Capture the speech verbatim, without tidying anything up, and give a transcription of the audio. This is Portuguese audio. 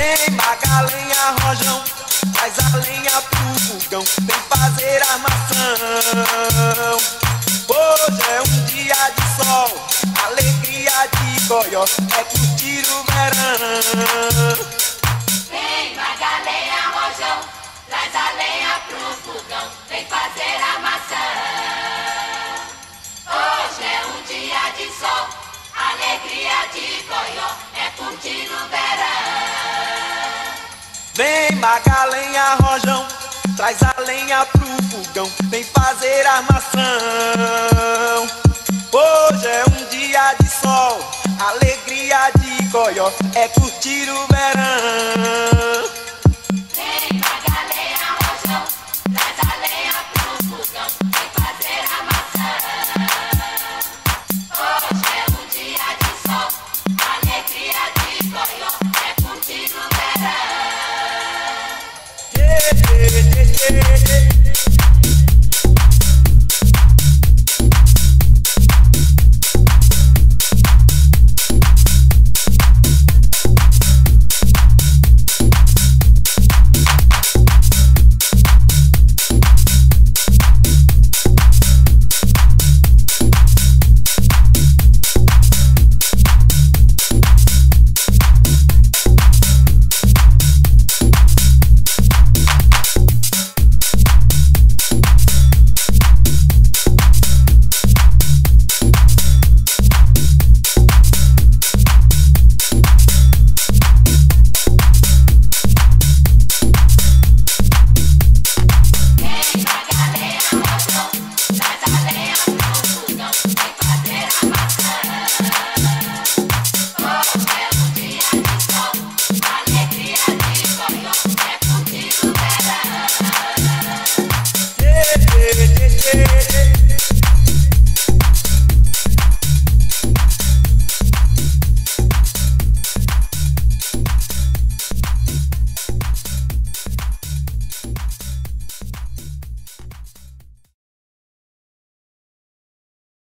Vem Magalenha, Rojão, traz a lenha pro fogão, vem fazer armação. Hoje é um dia de sol, alegria de goió, é curtir o verão. Vem Magalenha, Rojão, traz a lenha pro fogão, vem fazer armação. Hoje é um dia de sol, alegria de goió, é curtir o verão. Vem Magalenha, Rojão, traz a lenha pro fogão, vem fazer armação. Hoje é um dia de sol, alegria de goió, é curtir o verão. Vem Magalenha, Rojão, traz a lenha pro fogão, vem fazer armação. Hoje é um dia de sol, alegria de goió, é curtir o verão. Yeah, yeah, yeah, yeah.